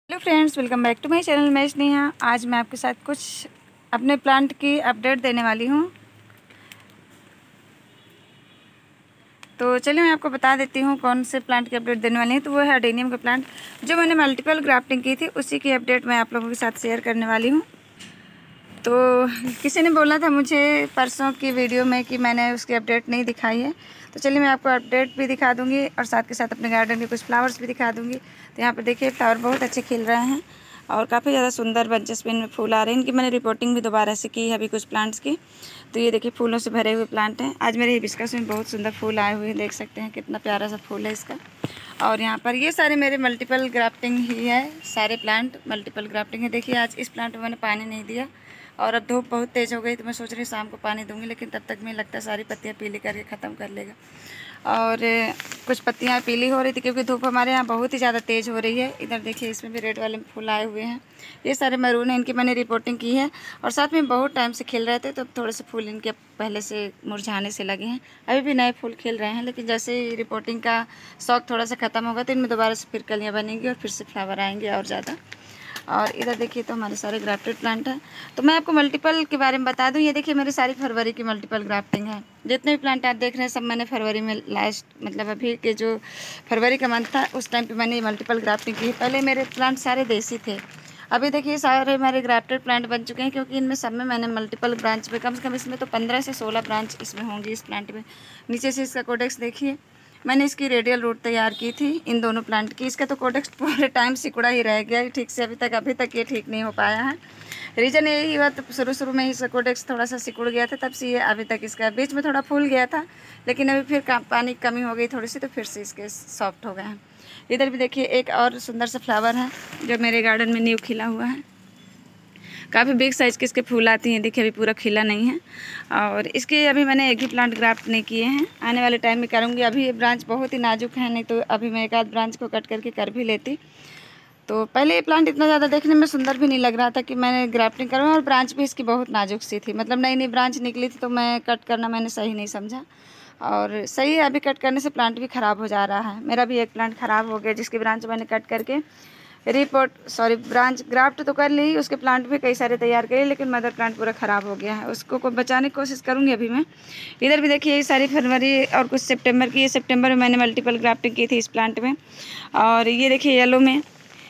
Hello friends, welcome back to my channel. मैं स्नेहा। आज मैं आपके साथ कुछ अपने प्लांट की अपडेट देने वाली हूँ। तो चलिए मैं आपको बता देती हूँ कौन से प्लांट की अपडेट देने वाली हूँ। तो वो है अडेनियम का प्लांट, जो मैंने मल्टीपल ग्राफ्टिंग की थी, उसी की अपडेट मैं आप लोगों के साथ शेयर करने वाली हूँ। तो किसी ने बोला था मुझे परसों की वीडियो में कि मैंने उसकी अपडेट नहीं दिखाई है। तो चलिए मैं आपको अपडेट भी दिखा दूँगी और साथ के साथ अपने गार्डन के कुछ फ्लावर्स भी दिखा दूँगी। तो यहाँ पर देखिए फ्लावर बहुत अच्छे खिल रहे हैं और काफ़ी ज़्यादा सुंदर बंचेस में इनमें फूल आ रहे हैं। इनकी मैंने रिपोर्टिंग भी दोबारा से की है अभी कुछ प्लांट्स की। तो ये देखिए फूलों से भरे हुए प्लांट हैं। आज मेरे हिबिस्कस में बहुत सुंदर फूल आए हुए हैं, देख सकते हैं कितना प्यारा सा फूल है इसका। और यहाँ पर ये सारे मेरे मल्टीपल ग्राफ्टिंग ही है, सारे प्लांट मल्टीपल ग्राफ्टिंग है। देखिए आज इस प्लांट में मैंने पानी नहीं दिया और अब धूप बहुत तेज़ हो गई, तो मैं सोच रही शाम को पानी दूंगी, लेकिन तब तक मुझे लगता है सारी पत्तियाँ पीली करके ख़त्म कर लेगा। और कुछ पत्तियाँ पीली हो रही थी क्योंकि धूप हमारे यहाँ बहुत ही ज़्यादा तेज़ हो रही है। इधर देखिए इसमें भी रेड वाले फूल आए हुए हैं, ये सारे मैरून हैं। इनकी मैंने रिपोर्टिंग की है और साथ में बहुत टाइम से खिल रहे थे, तो थोड़े से फूल इनके पहले से मुरझाने से लगे हैं। अभी भी नए फूल खिल रहे हैं, लेकिन जैसे ही रिपोर्टिंग का शौक थोड़ा सा ख़त्म होगा तो इनमें दोबारा से फिर कलियाँ बनेंगी और फिर से फ्लावर आएंगे और ज़्यादा। और इधर देखिए तो हमारे सारे ग्राफ्टेड प्लांट हैं। तो मैं आपको मल्टीपल के बारे में बता दूं, ये देखिए मेरी सारी फरवरी की मल्टीपल ग्राफ्टिंग है। जितने भी प्लांट आप देख रहे हैं सब मैंने फरवरी में लास्ट मतलब अभी के जो फरवरी का मंथ था उस टाइम पे मैंने मल्टीपल ग्राफ्टिंग की। पहले मेरे प्लांट सारे देसी थे, अभी देखिए सारे मेरे ग्राफ्टेड प्लांट बन चुके हैं, क्योंकि इनमें सब में मैंने मल्टीपल ब्रांच पे कम से कम इसमें तो 15 से 16 ब्रांच इसमें होंगी इस प्लांट में। नीचे से इसका कोडेक्स देखिए, मैंने इसकी रेडियल रूट तैयार की थी इन दोनों प्लांट की। इसका तो कोडेक्स पूरे टाइम सिकुड़ा ही रह गया ठीक से, अभी तक ये ठीक नहीं हो पाया है। रीज़न यही हुआ, तो शुरू में ही इसका कोडेक्स थोड़ा सा सिकुड़ गया था, तब से ये अभी तक इसका बीच में थोड़ा फूल गया था, लेकिन अभी फिर पानी की कमी हो गई थोड़ी सी, तो फिर से इसके सॉफ्ट हो गए हैं। इधर भी देखिए एक और सुंदर सा फ्लावर है जो मेरे गार्डन में न्यू खिला हुआ है। काफ़ी बिग साइज़ के इसके फूल आती हैं, देखिए अभी पूरा खिला नहीं है। और इसके अभी मैंने एक ही प्लांट ग्राफ्ट नहीं किए हैं, आने वाले टाइम में करूँगी। अभी ये ब्रांच बहुत ही नाजुक है, नहीं तो अभी मैं एक आध ब्रांच को कट करके कर भी लेती। तो पहले ये प्लांट इतना ज़्यादा देखने में सुंदर भी नहीं लग रहा था कि मैंने ग्राफ्टिंग करूँ, और ब्रांच भी इसकी बहुत नाजुक सी थी, मतलब नई नई ब्रांच निकली थी, तो मैं कट करना मैंने सही नहीं समझा। और सही है, अभी कट करने से प्लांट भी ख़राब हो जा रहा है। मेरा भी एक प्लांट ख़राब हो गया जिसकी ब्रांच मैंने कट करके ब्रांच ग्राफ्ट तो कर ली, उसके प्लांट भी कई सारे तैयार करे, लेकिन मदर प्लांट पूरा ख़राब हो गया है। उसको बचाने की कोशिश करूँगी अभी मैं। इधर भी देखिए ये सारी फरवरी और कुछ सितंबर की, ये सितंबर में मैंने मल्टीपल ग्राफ्टिंग की थी इस प्लांट में। और ये देखिए येलो में,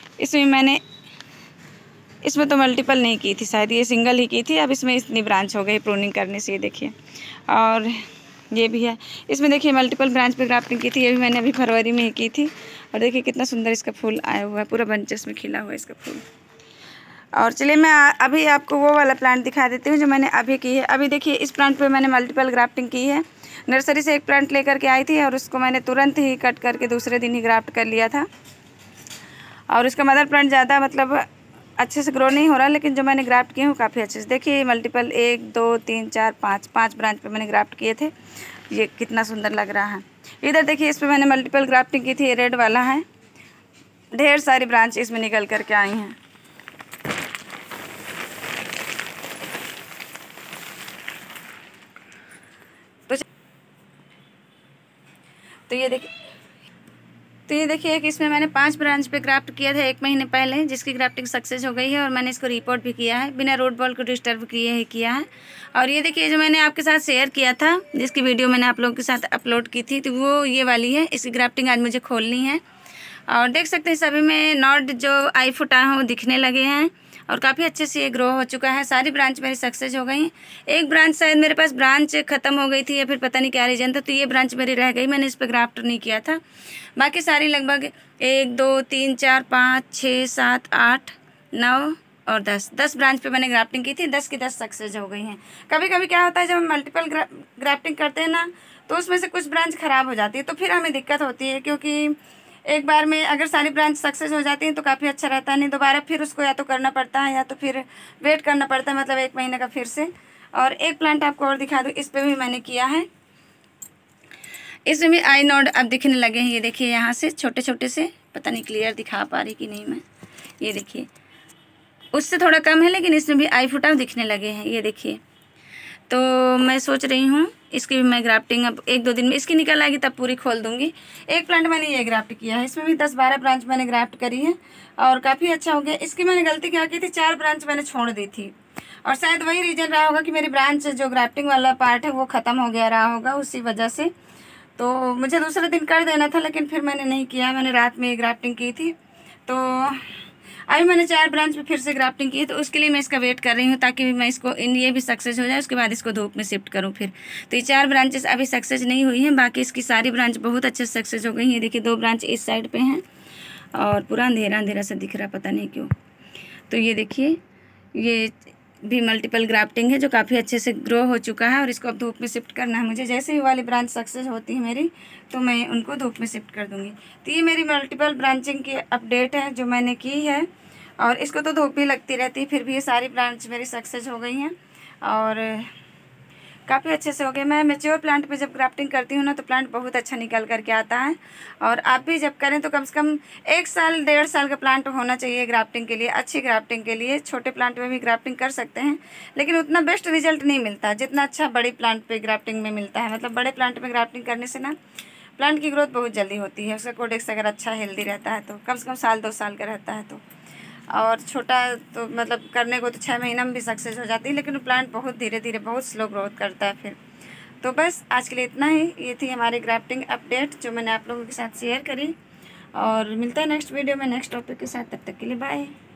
इसमें तो मल्टीपल नहीं की थी, शायद ये सिंगल ही की थी। अब इसमें इतनी ब्रांच हो गई प्रूनिंग करने से, ये देखिए। और ये भी है, इसमें देखिए मल्टीपल ब्रांच पे ग्राफ्टिंग की थी, ये भी मैंने अभी फरवरी में ही की थी। और देखिए कितना सुंदर इसका फूल आया हुआ है, पूरा बंचेस में खिला हुआ है इसका फूल। और चलिए मैं अभी आपको वो वाला प्लांट दिखा देती हूँ जो मैंने अभी की है। अभी देखिए इस प्लांट पे मैंने मल्टीपल ग्राफ्टिंग की है। नर्सरी से एक प्लांट लेकर के आई थी और उसको मैंने तुरंत ही कट करके दूसरे दिन ही ग्राफ्ट कर लिया था। और इसका मदर प्लांट ज़्यादा मतलब अच्छे से ग्रो नहीं हो रहा, लेकिन जो मैंने ग्राफ्ट किए हैं वो काफ़ी अच्छे से। देखिए मल्टीपल 1 2 3 4 5 ब्रांच पे मैंने ग्राफ्ट किए थे, ये कितना सुंदर लग रहा है। इधर देखिए इस पर मैंने मल्टीपल ग्राफ्टिंग की थी, ये रेड वाला है, ढेर सारी ब्रांच इसमें निकल करके आई हैं। तो ये देखिए एक इसमें मैंने 5 ब्रांच पे ग्राफ्ट किया था 1 महीने पहले, जिसकी ग्राफ्टिंग सक्सेस हो गई है। और मैंने इसको रिपोर्ट भी किया है, बिना रूट बॉल को डिस्टर्ब किया है। और ये देखिए जो मैंने आपके साथ शेयर किया था, जिसकी वीडियो मैंने आप लोगों के साथ अपलोड की थी, तो वो ये वाली है। इसकी ग्राफ्टिंग आज मुझे खोलनी है। और देख सकते हैं सभी में नॉड जो आई फुटा है वो दिखने लगे हैं और काफ़ी अच्छे से ये ग्रो हो चुका है। सारी ब्रांच मेरी सक्सेस हो गई। एक ब्रांच शायद मेरे पास ब्रांच ख़त्म हो गई थी या फिर पता नहीं क्या रीज़न था, तो ये ब्रांच मेरी रह गई, मैंने इस पर ग्राफ्ट नहीं किया था। बाकी सारी लगभग 1 2 3 4 5 6 7 8 9 और 10 ब्रांच पे मैंने ग्राफ्टिंग की थी। 10 की 10 सक्सेस हो गई हैं। कभी कभी क्या होता है जब हम मल्टीपल ग्राफ्टिंग करते हैं ना, तो उसमें से कुछ ब्रांच ख़राब हो जाती है, तो फिर हमें दिक्कत होती है, क्योंकि एक बार में अगर सारी ब्रांच सक्सेस हो जाती हैं तो काफ़ी अच्छा रहता है। नहीं दोबारा फिर उसको या तो करना पड़ता है या तो फिर वेट करना पड़ता है, मतलब 1 महीने का फिर से। और एक प्लांट आपको और दिखा दूँ, इस पर भी मैंने किया है। इसमें भी आई नोड अब दिखने लगे हैं, ये देखिए यहाँ से छोटे छोटे से, पता नहीं क्लियर दिखा पा रही कि नहीं मैं, ये देखिए उससे थोड़ा कम है, लेकिन इसमें भी आई फुटाव दिखने लगे हैं, ये देखिए। तो मैं सोच रही हूँ इसकी भी मैं ग्राफ्टिंग अब 1-2 दिन में इसकी निकल आएगी तब पूरी खोल दूँगी। एक प्लांट मैंने ये ग्राफ्ट किया है, इसमें भी 10-12 ब्रांच मैंने ग्राफ्ट करी है और काफ़ी अच्छा हो गया। इसकी मैंने गलती क्या की थी, 4 ब्रांच मैंने छोड़ दी थी और शायद वही रीज़न रहा होगा कि मेरी ब्रांच जो ग्राफ्टिंग वाला पार्ट है वो ख़त्म हो गया रहा होगा उसी वजह से। तो मुझे दूसरे दिन कर देना था लेकिन फिर मैंने नहीं किया, मैंने रात में ग्राफ्टिंग की थी। तो अभी मैंने 4 ब्रांच पे फिर से ग्राफ्टिंग की है, तो उसके लिए मैं इसका वेट कर रही हूँ ताकि मैं इसको ये भी सक्सेस हो जाए, उसके बाद इसको धूप में शिफ्ट करूँ फिर। तो ये 4 ब्रांचेस अभी सक्सेस नहीं हुई हैं, बाकी इसकी सारी ब्रांच बहुत अच्छे से सक्सेस हो गई हैं। देखिए 2 ब्रांच इस साइड पे हैं और पूरा अंधेरा अंधेरा सा दिख रहा है, पता नहीं क्यों। तो ये देखिए ये भी मल्टीपल ग्राफ्टिंग है जो काफ़ी अच्छे से ग्रो हो चुका है और इसको अब धूप में शिफ्ट करना है मुझे। जैसे ही वाली ब्रांच सक्सेस होती है मेरी तो मैं उनको धूप में शिफ्ट कर दूँगी। तो ये मेरी मल्टीपल ब्रांचिंग की अपडेट है जो मैंने की है और इसको तो धूप भी लगती रहती है, फिर भी ये सारी ब्रांच मेरी सक्सेस हो गई हैं और काफ़ी अच्छे से हो गए। मैं मैच्योर प्लांट पे जब ग्राफ्टिंग करती हूँ ना तो प्लांट बहुत अच्छा निकल करके आता है और आप भी जब करें तो कम से कम 1 साल 1.5 साल का प्लांट होना चाहिए ग्राफ्टिंग के लिए, अच्छी ग्राफ्टिंग के लिए। छोटे प्लांट में भी ग्राफ्टिंग कर सकते हैं लेकिन उतना बेस्ट रिजल्ट नहीं मिलता जितना अच्छा बड़ी प्लांट पे ग्राफ्टिंग में मिलता है। मतलब बड़े प्लांट में ग्राफ्टिंग करने से ना प्लांट की ग्रोथ बहुत जल्दी होती है, उसका कोडेक्स अगर अच्छा हेल्दी रहता है तो कम से कम 1-2 साल का रहता है तो। और छोटा तो मतलब करने को तो 6 महीना में भी सक्सेस हो जाती है लेकिन प्लांट बहुत धीरे धीरे बहुत स्लो ग्रोथ करता है फिर। तो बस आज के लिए इतना ही, ये थी हमारी ग्राफ्टिंग अपडेट जो मैंने आप लोगों के साथ शेयर करी और मिलता है नेक्स्ट वीडियो में नेक्स्ट टॉपिक के साथ। तब तक के लिए बाय।